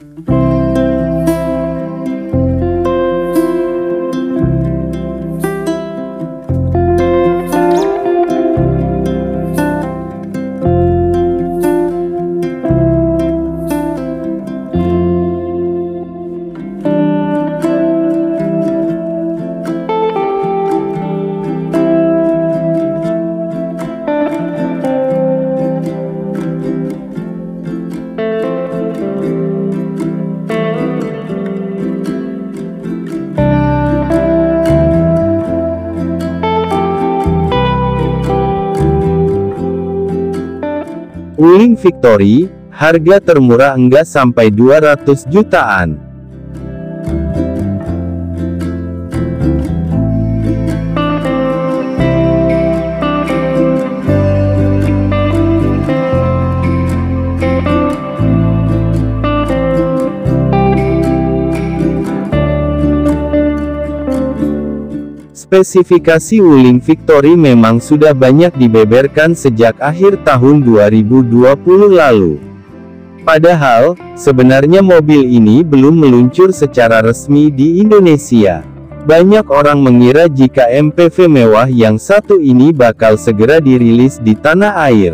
Wuling Victory, harga termurah enggak sampai 200 jutaan. Spesifikasi Wuling Victory memang sudah banyak dibeberkan sejak akhir tahun 2020 lalu. Padahal, sebenarnya mobil ini belum meluncur secara resmi di Indonesia. Banyak orang mengira jika MPV mewah yang satu ini bakal segera dirilis di tanah air.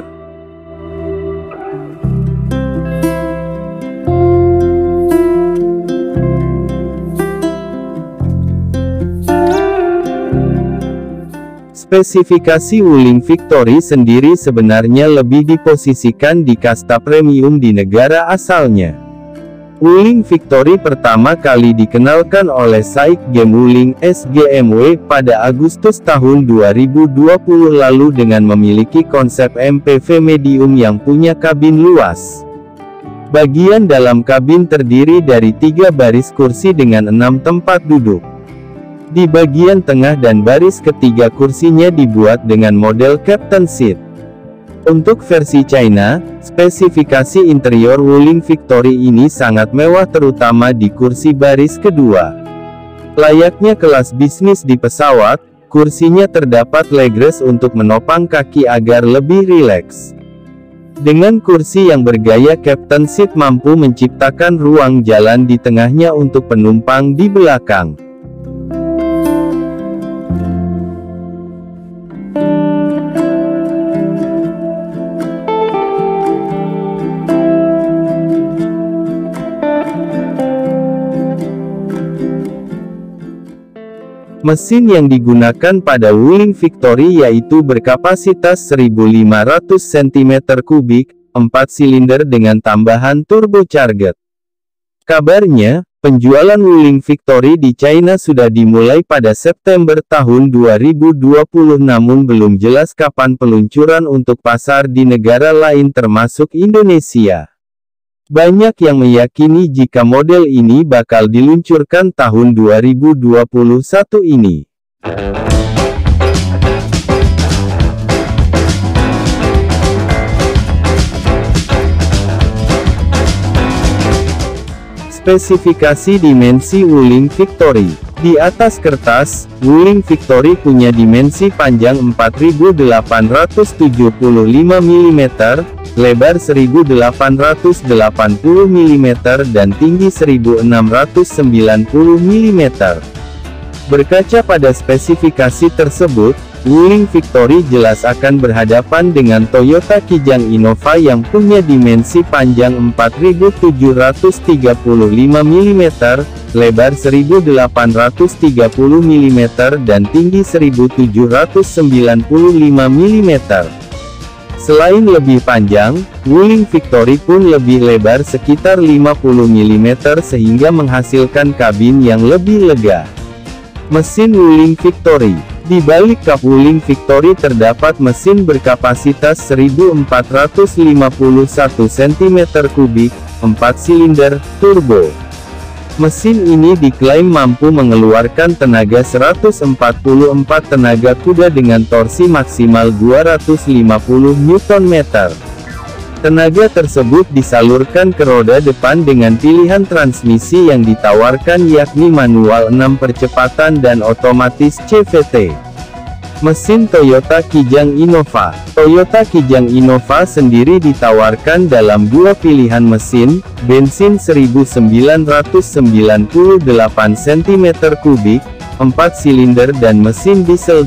Spesifikasi Wuling Victory sendiri sebenarnya lebih diposisikan di kasta premium di negara asalnya. Wuling Victory pertama kali dikenalkan oleh SAIC Game Wuling SGMW pada Agustus tahun 2020 lalu dengan memiliki konsep MPV medium yang punya kabin luas. Bagian dalam kabin terdiri dari 3 baris kursi dengan 6 tempat duduk. Di bagian tengah dan baris ketiga kursinya dibuat dengan model Captain Seat. Untuk versi China, spesifikasi interior Wuling Victory ini sangat mewah terutama di kursi baris kedua. Layaknya kelas bisnis di pesawat, kursinya terdapat legress untuk menopang kaki agar lebih rileks. Dengan kursi yang bergaya Captain Seat mampu menciptakan ruang jalan di tengahnya untuk penumpang di belakang. Mesin yang digunakan pada Wuling Victory yaitu berkapasitas 1500 cm3, 4 silinder dengan tambahan turbocharged. Kabarnya, penjualan Wuling Victory di China sudah dimulai pada September tahun 2020 namun belum jelas kapan peluncuran untuk pasar di negara lain termasuk Indonesia. Banyak yang meyakini jika model ini bakal diluncurkan tahun 2021 ini. Spesifikasi dimensi Wuling Victory. Di atas kertas, Wuling Victory punya dimensi panjang 4875 mm, lebar 1880 mm dan tinggi 1690 mm. Berkaca pada spesifikasi tersebut, Wuling Victory jelas akan berhadapan dengan Toyota Kijang Innova yang punya dimensi panjang 4735 mm, lebar 1830 mm dan tinggi 1795 mm. Selain lebih panjang, Wuling Victory pun lebih lebar sekitar 50 mm sehingga menghasilkan kabin yang lebih lega. Mesin Wuling Victory. Di balik kap Wuling Victory terdapat mesin berkapasitas 1451 cm3, 4 silinder, turbo. Mesin ini diklaim mampu mengeluarkan tenaga 144 tenaga kuda dengan torsi maksimal 250 Nm. Tenaga tersebut disalurkan ke roda depan dengan pilihan transmisi yang ditawarkan yakni manual 6 percepatan dan otomatis CVT. Mesin Toyota Kijang Innova. Toyota Kijang Innova sendiri ditawarkan dalam dua pilihan mesin, bensin 1998 cm3, 4 silinder dan mesin diesel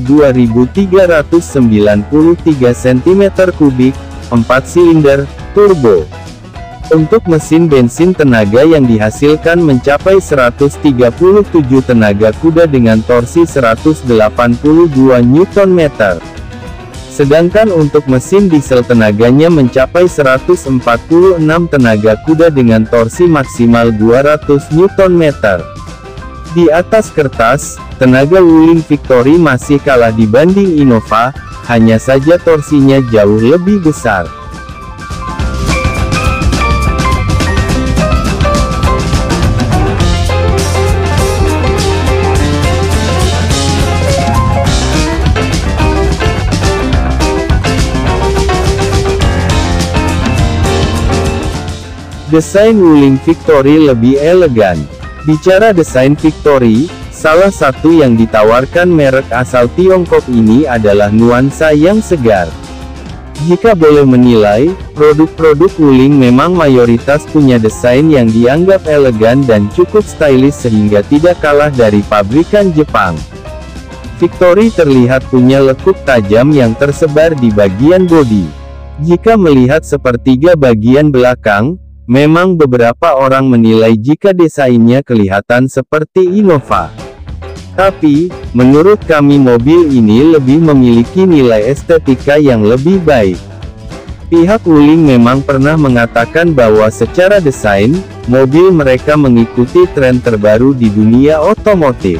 2393 cm3, 4 silinder, turbo. Untuk mesin bensin tenaga yang dihasilkan mencapai 137 tenaga kuda dengan torsi 182 Nm. Sedangkan untuk mesin diesel tenaganya mencapai 146 tenaga kuda dengan torsi maksimal 200 Nm. Di atas kertas, tenaga Wuling Victory masih kalah dibanding Innova, hanya saja torsinya jauh lebih besar. Desain Wuling Victory lebih elegan. Bicara desain Victory, salah satu yang ditawarkan merek asal Tiongkok ini adalah nuansa yang segar. Jika boleh menilai, produk-produk Wuling memang mayoritas punya desain yang dianggap elegan dan cukup stylish sehingga tidak kalah dari pabrikan Jepang. Victory terlihat punya lekuk tajam yang tersebar di bagian bodi. Jika melihat sepertiga bagian belakang, memang beberapa orang menilai jika desainnya kelihatan seperti Innova. Tapi, menurut kami mobil ini lebih memiliki nilai estetika yang lebih baik. Pihak Wuling memang pernah mengatakan bahwa secara desain, mobil mereka mengikuti tren terbaru di dunia otomotif.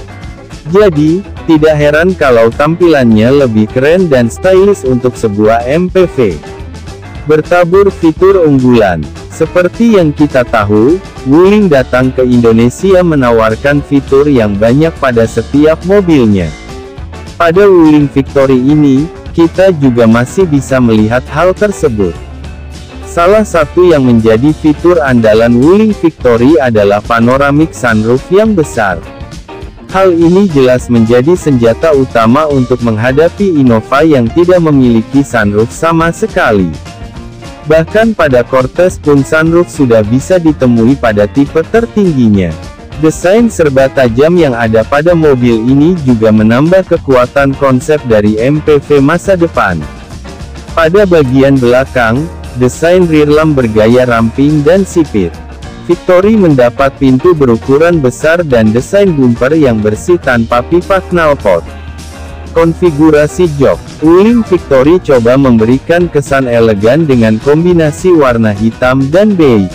Jadi, tidak heran kalau tampilannya lebih keren dan stylish untuk sebuah MPV. Bertabur fitur unggulan. Seperti yang kita tahu, Wuling datang ke Indonesia menawarkan fitur yang banyak pada setiap mobilnya. Pada Wuling Victory ini, kita juga masih bisa melihat hal tersebut. Salah satu yang menjadi fitur andalan Wuling Victory adalah panoramic sunroof yang besar. Hal ini jelas menjadi senjata utama untuk menghadapi Innova yang tidak memiliki sunroof sama sekali. Bahkan pada Cortez pun sunroof sudah bisa ditemui pada tipe tertingginya. Desain serba tajam yang ada pada mobil ini juga menambah kekuatan konsep dari MPV masa depan. Pada bagian belakang, desain rear lamp bergaya ramping dan sipit. Victory mendapat pintu berukuran besar dan desain bumper yang bersih tanpa pipa knalpot. Konfigurasi jok. Wuling Victory coba memberikan kesan elegan dengan kombinasi warna hitam dan beige.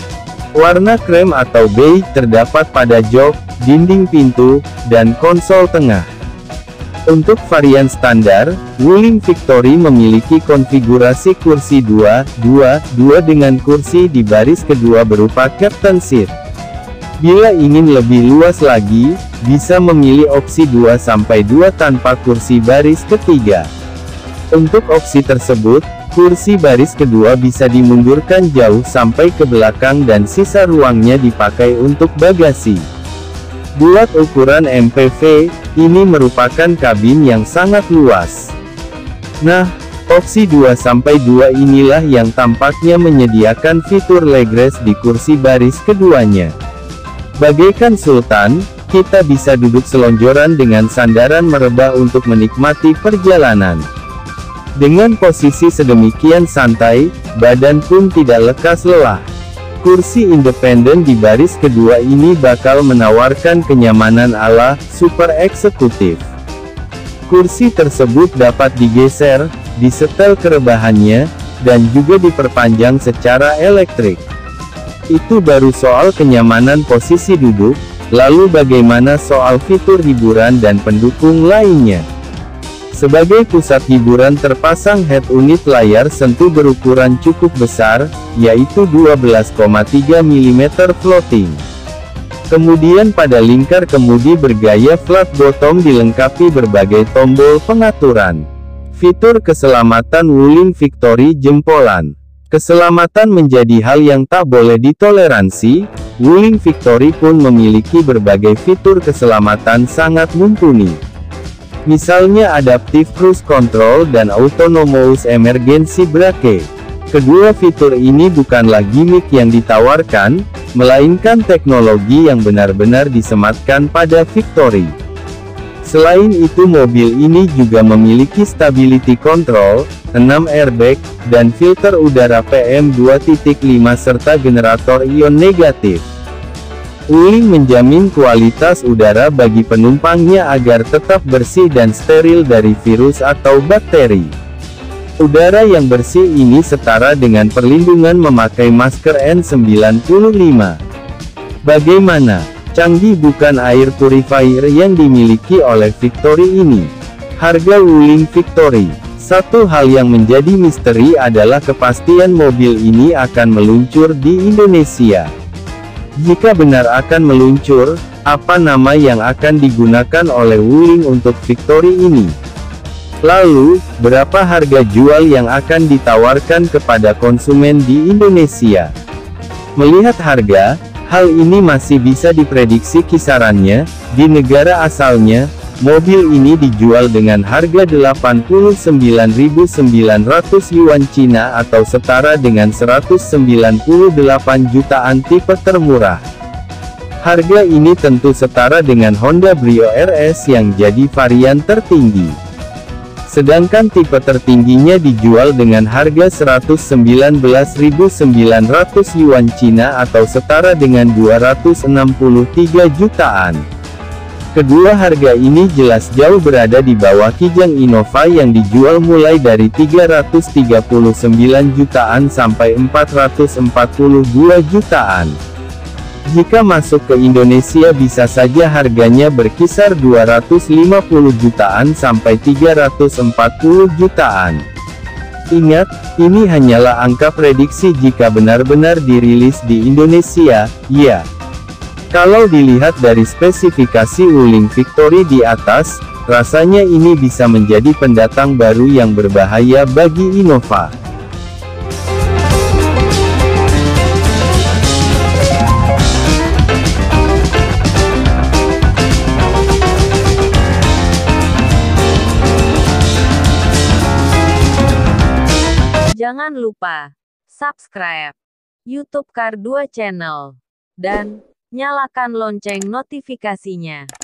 Warna krem atau beige terdapat pada jok, dinding pintu, dan konsol tengah. Untuk varian standar, Wuling Victory memiliki konfigurasi kursi 2-2-2 dengan kursi di baris kedua berupa captain seat. Bila ingin lebih luas lagi, bisa memilih opsi 2-2 tanpa kursi baris ketiga. Untuk opsi tersebut, kursi baris kedua bisa dimundurkan jauh sampai ke belakang dan sisa ruangnya dipakai untuk bagasi. Buat ukuran MPV, ini merupakan kabin yang sangat luas. Nah, opsi 2-2 inilah yang tampaknya menyediakan fitur legrest di kursi baris keduanya. Bagaikan sultan, kita bisa duduk selonjoran dengan sandaran merebah untuk menikmati perjalanan. Dengan posisi sedemikian santai, badan pun tidak lekas lelah. Kursi independen di baris kedua ini bakal menawarkan kenyamanan ala super eksekutif. Kursi tersebut dapat digeser, disetel kerebahannya, dan juga diperpanjang secara elektrik. Itu baru soal kenyamanan posisi duduk, lalu bagaimana soal fitur hiburan dan pendukung lainnya? Sebagai pusat hiburan terpasang head unit layar sentuh berukuran cukup besar, yaitu 12,3 mm floating. Kemudian pada lingkar kemudi bergaya flat bottom dilengkapi berbagai tombol pengaturan. Fitur keselamatan Wuling Victory jempolan. Keselamatan menjadi hal yang tak boleh ditoleransi. Wuling Victory pun memiliki berbagai fitur keselamatan sangat mumpuni. Misalnya Adaptive Cruise Control dan Autonomous Emergency Brake. Kedua fitur ini bukanlah gimmick yang ditawarkan, melainkan teknologi yang benar-benar disematkan pada Victory. Selain itu mobil ini juga memiliki stability control, 6 airbag, dan filter udara PM2.5 serta generator ion negatif. Wuling menjamin kualitas udara bagi penumpangnya agar tetap bersih dan steril dari virus atau bakteri. Udara yang bersih ini setara dengan perlindungan memakai masker N95. Bagaimana canggih bukan air purifier yang dimiliki oleh Victory ini? Harga Wuling Victory. Satu hal yang menjadi misteri adalah kepastian mobil ini akan meluncur di Indonesia. Jika benar akan meluncur, apa nama yang akan digunakan oleh Wuling untuk Victory ini? Lalu, berapa harga jual yang akan ditawarkan kepada konsumen di Indonesia? Melihat harga, hal ini masih bisa diprediksi kisarannya. Di negara asalnya, mobil ini dijual dengan harga 89.900 yuan Cina atau setara dengan 198 jutaan tipe termurah. Harga ini tentu setara dengan Honda Brio RS yang jadi varian tertinggi. Sedangkan tipe tertingginya dijual dengan harga 119.900 yuan Cina atau setara dengan 263 jutaan. Kedua harga ini jelas jauh berada di bawah Kijang Innova yang dijual mulai dari 339 jutaan sampai 442 jutaan. Jika masuk ke Indonesia bisa saja harganya berkisar 250 jutaan sampai 340 jutaan. Ingat, ini hanyalah angka prediksi jika benar-benar dirilis di Indonesia, ya. Kalau dilihat dari spesifikasi Wuling Victory di atas, rasanya ini bisa menjadi pendatang baru yang berbahaya bagi Innova. Jangan lupa subscribe YouTube Car 2 Channel dan nyalakan lonceng notifikasinya.